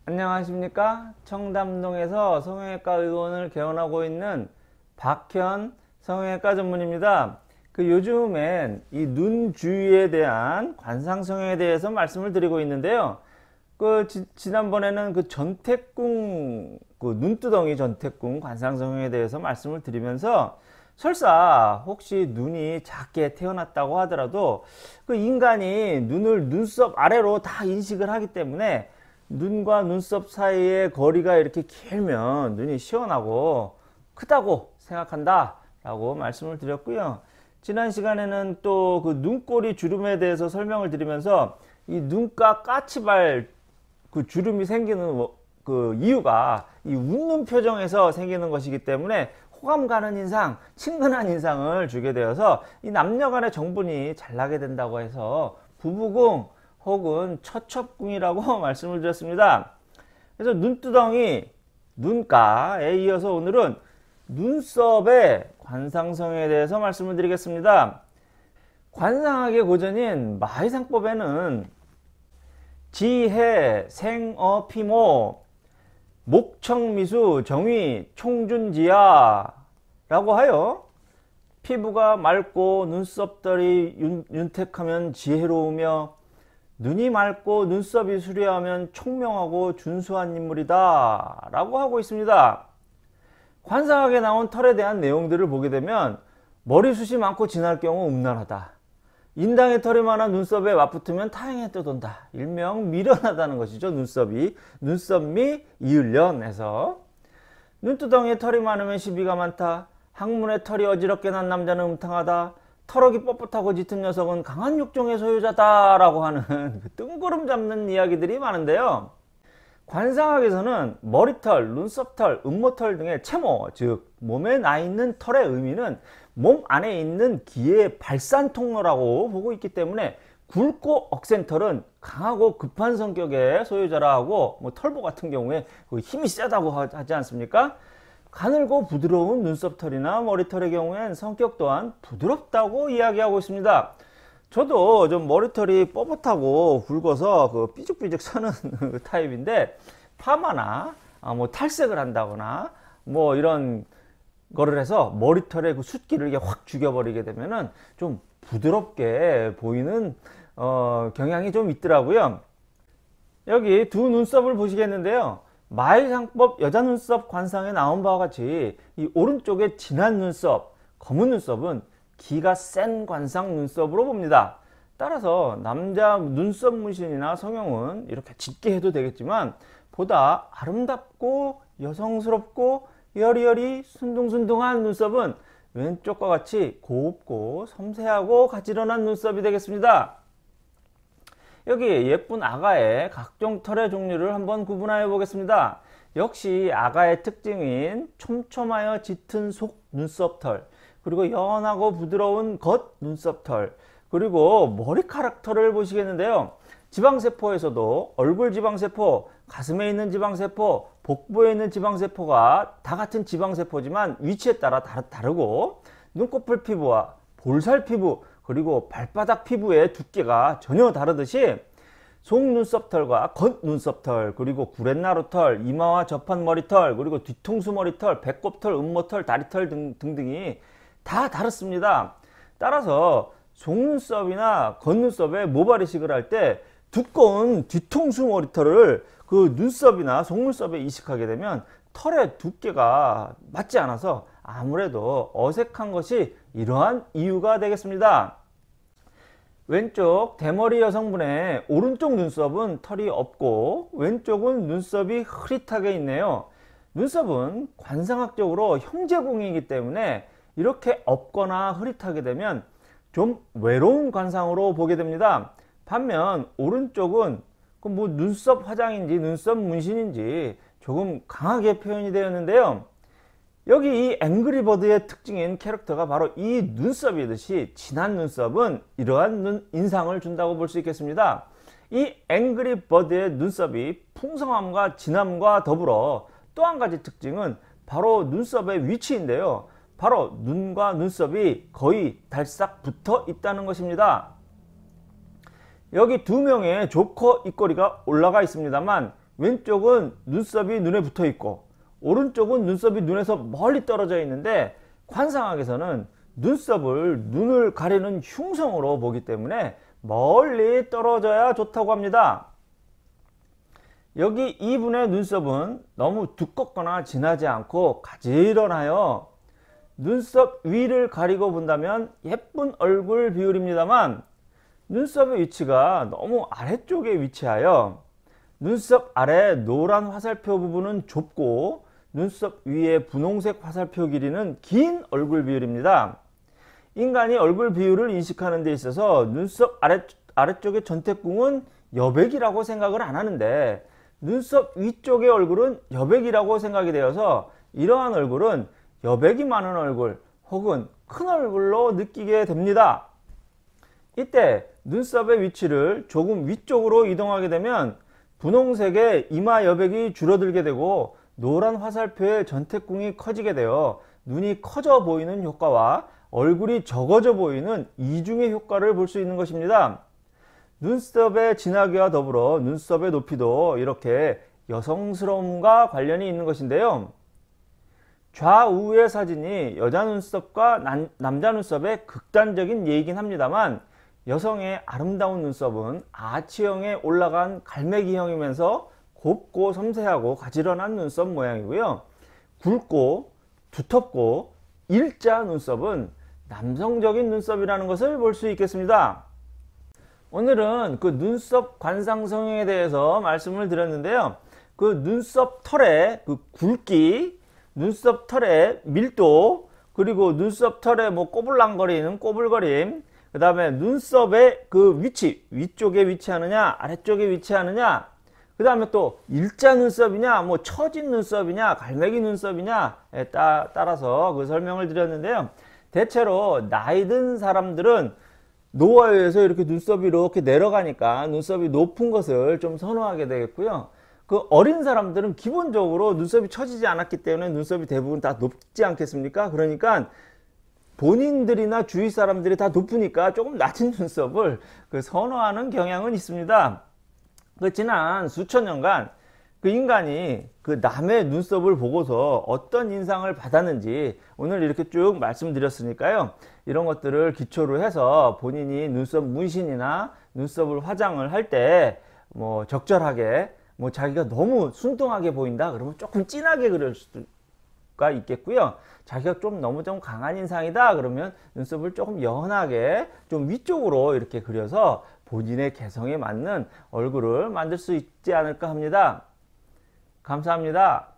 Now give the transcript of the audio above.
안녕하십니까? 청담동에서 성형외과 의원을 개원하고 있는 박현 성형외과 전문입니다. 요즘엔 이 눈 주위에 대한 관상 성형에 대해서 말씀을 드리고 있는데요. 지난번에는 전태궁, 눈두덩이 전태궁 관상 성형에 대해서 말씀을 드리면서 설사 혹시 눈이 작게 태어났다고 하더라도 인간이 눈을 눈썹 아래로 다 인식을 하기 때문에 눈과 눈썹 사이의 거리가 이렇게 길면 눈이 시원하고 크다고 생각한다 라고 말씀을 드렸고요. 지난 시간에는 또 눈꼬리 주름에 대해서 설명을 드리면서 이 눈가 까치발 주름이 생기는 이유가 이 웃는 표정에서 생기는 것이기 때문에 호감 가는 인상, 친근한 인상을 주게 되어서 이 남녀 간의 정분이 잘 나게 된다고 해서 부부궁 혹은 처첩궁이라고 말씀을 드렸습니다. 그래서 눈두덩이, 눈가에 이어서 오늘은 눈썹의 관상성에 대해서 말씀을 드리겠습니다. 관상학의 고전인 마의상법에는 지해, 생어, 피모, 목청미수, 정위, 총준지야 라고 하여 피부가 맑고 눈썹들이 윤택하면 지혜로우며 눈이 맑고 눈썹이 수려하면 총명하고 준수한 인물이다 라고 하고 있습니다. 관상학에 나온 털에 대한 내용들을 보게 되면 머리숱이 많고 진할 경우 음란하다, 인당의 털이 많아 눈썹에 맞붙으면 타행에 떠돈다, 일명 미련하다는 것이죠. 눈썹미 이을련에서 눈두덩이에 털이 많으면 시비가 많다, 항문에 털이 어지럽게 난 남자는 음탕하다, 털어기 뻣뻣하고 짙은 녀석은 강한 육종의 소유자다 라고 하는 뜬구름 잡는 이야기들이 많은데요. 관상학에서는 머리털, 눈썹털, 음모털 등의 채모, 즉 몸에 나 있는 털의 의미는 몸 안에 있는 기의 발산 통로라고 보고 있기 때문에 굵고 억센 털은 강하고 급한 성격의 소유자라 하고, 털보 같은 경우에 힘이 세다고 하지 않습니까? 가늘고 부드러운 눈썹털이나 머리털의 경우엔 성격 또한 부드럽다고 이야기하고 있습니다. 저도 좀 머리털이 뻣뻣하고 굵어서 삐죽삐죽 서는 타입인데, 파마나 탈색을 한다거나 이런 거를 해서 머리털의 숱기를 확 죽여버리게 되면은 좀 부드럽게 보이는 경향이 좀 있더라고요. 여기 두 눈썹을 보시겠는데요. 마의상법 여자 눈썹 관상에 나온 바와 같이 이 오른쪽에 진한 눈썹, 검은 눈썹은 기가 센 관상 눈썹으로 봅니다. 따라서 남자 눈썹 문신이나 성형은 이렇게 짙게 해도 되겠지만 보다 아름답고 여성스럽고 여리여리 순둥순둥한 눈썹은 왼쪽과 같이 곱고 섬세하고 가지런한 눈썹이 되겠습니다. 여기 예쁜 아가의 각종 털의 종류를 한번 구분하여 보겠습니다. 역시 아가의 특징인 촘촘하여 짙은 속 눈썹털, 그리고 연하고 부드러운 겉 눈썹털, 그리고 머리카락 털을 보시겠는데요. 지방세포에서도 얼굴 지방세포, 가슴에 있는 지방세포, 복부에 있는 지방세포가 다 같은 지방세포지만 위치에 따라 다르고, 눈꺼풀 피부와 볼살 피부, 그리고 발바닥 피부의 두께가 전혀 다르듯이 속눈썹털과 겉눈썹털, 그리고 구렛나루털, 이마와 접한 머리털, 그리고 뒤통수 머리털, 배꼽털, 음모털, 다리털 등등이 다 다릅니다. 따라서 속눈썹이나 겉눈썹에 모발 이식을 할 때 두꺼운 뒤통수 머리털을 눈썹이나 속눈썹에 이식하게 되면 털의 두께가 맞지 않아서 아무래도 어색한 것이 이러한 이유가 되겠습니다. 왼쪽 대머리 여성분의 오른쪽 눈썹은 털이 없고 왼쪽은 눈썹이 흐릿하게 있네요. 눈썹은 관상학적으로 형제궁이기 때문에 이렇게 없거나 흐릿하게 되면 좀 외로운 관상으로 보게 됩니다. 반면 오른쪽은 눈썹 화장인지 눈썹 문신인지 조금 강하게 표현이 되었는데요. 여기 이 앵그리버드의 특징인 캐릭터가 바로 이 눈썹이듯이 진한 눈썹은 이러한 인상을 준다고 볼 수 있겠습니다. 이 앵그리버드의 눈썹이 풍성함과 진함과 더불어 또 한 가지 특징은 바로 눈썹의 위치인데요. 바로 눈과 눈썹이 거의 달싹 붙어 있다는 것입니다. 여기 두 명의 조커 입꼬리가 올라가 있습니다만 왼쪽은 눈썹이 눈에 붙어 있고 오른쪽은 눈썹이 눈에서 멀리 떨어져 있는데 관상학에서는 눈썹을 눈을 가리는 흉성으로 보기 때문에 멀리 떨어져야 좋다고 합니다. 여기 2분의 눈썹은 너무 두껍거나 진하지 않고 가지런하여 눈썹 위를 가리고 본다면 예쁜 얼굴 비율입니다만 눈썹의 위치가 너무 아래쪽에 위치하여 눈썹 아래 노란 화살표 부분은 좁고 눈썹 위에 분홍색 화살표 길이는 긴 얼굴 비율입니다. 인간이 얼굴 비율을 인식하는 데 있어서 눈썹 아래쪽의 전태궁은 여백이라고 생각을 안 하는데 눈썹 위쪽의 얼굴은 여백이라고 생각이 되어서 이러한 얼굴은 여백이 많은 얼굴 혹은 큰 얼굴로 느끼게 됩니다. 이때 눈썹의 위치를 조금 위쪽으로 이동하게 되면 분홍색의 이마 여백이 줄어들게 되고 노란 화살표의 전태궁이 커지게 되어 눈이 커져 보이는 효과와 얼굴이 적어져 보이는 이중의 효과를 볼 수 있는 것입니다. 눈썹의 진하기와 더불어 눈썹의 높이도 이렇게 여성스러움과 관련이 있는 것인데요. 좌우의 사진이 여자 눈썹과 남자 눈썹의 극단적인 예이긴 합니다만 여성의 아름다운 눈썹은 아치형에 올라간 갈매기형이면서 곱고 섬세하고 가지런한 눈썹 모양이고요. 굵고 두텁고 일자 눈썹은 남성적인 눈썹이라는 것을 볼 수 있겠습니다. 오늘은 그 눈썹 관상 성형에 대해서 말씀을 드렸는데요. 그 눈썹 털의 그 굵기, 눈썹 털의 밀도, 그리고 눈썹 털의 뭐 꼬불랑거리는 꼬불거림, 그 다음에 눈썹의 그 위치, 위쪽에 위치하느냐 아래쪽에 위치하느냐, 그 다음에 또 일자 눈썹이냐 뭐 처진 눈썹이냐 갈매기 눈썹이냐에 따라서 그 설명을 드렸는데요. 대체로 나이 든 사람들은 노화에 의해서 이렇게 눈썹이 이렇게 내려가니까 눈썹이 높은 것을 좀 선호하게 되겠고요. 그 어린 사람들은 기본적으로 눈썹이 처지지 않았기 때문에 눈썹이 대부분 다 높지 않겠습니까? 그러니까 본인들이나 주위 사람들이 다 높으니까 조금 낮은 눈썹을 선호하는 경향은 있습니다. 그 지난 수천 년간 그 인간이 그 남의 눈썹을 보고서 어떤 인상을 받았는지 오늘 이렇게 쭉 말씀드렸으니까요. 이런 것들을 기초로 해서 본인이 눈썹 문신이나 눈썹을 화장을 할 때 뭐 적절하게 뭐 자기가 너무 순둥하게 보인다 그러면 조금 진하게 그릴 수가 있겠고요. 자기가 좀 너무 좀 강한 인상이다 그러면 눈썹을 조금 연하게 좀 위쪽으로 이렇게 그려서 본인의 개성에 맞는 얼굴을 만들 수 있지 않을까 합니다. 감사합니다.